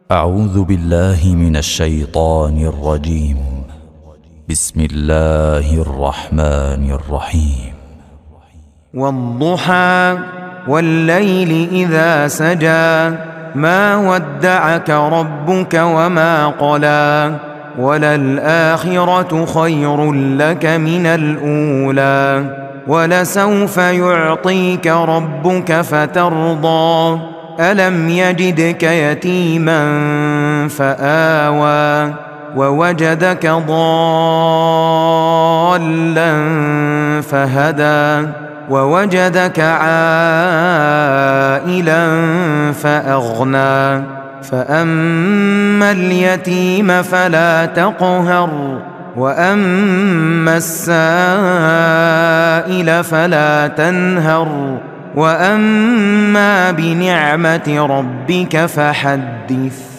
أعوذ بالله من الشيطان الرجيم. بسم الله الرحمن الرحيم. والضحى والليل إذا سجى ما ودعك ربك وما قلى وللآخرة خير لك من الأولى ولسوف يعطيك ربك فترضى ألم يجدك يتيما فآوى ووجدك ضالا فهدى ووجدك عائلا فأغنى فأما اليتيم فلا تقهر وأما السائل فلا تنهر وأما بنعمة ربك فحدث.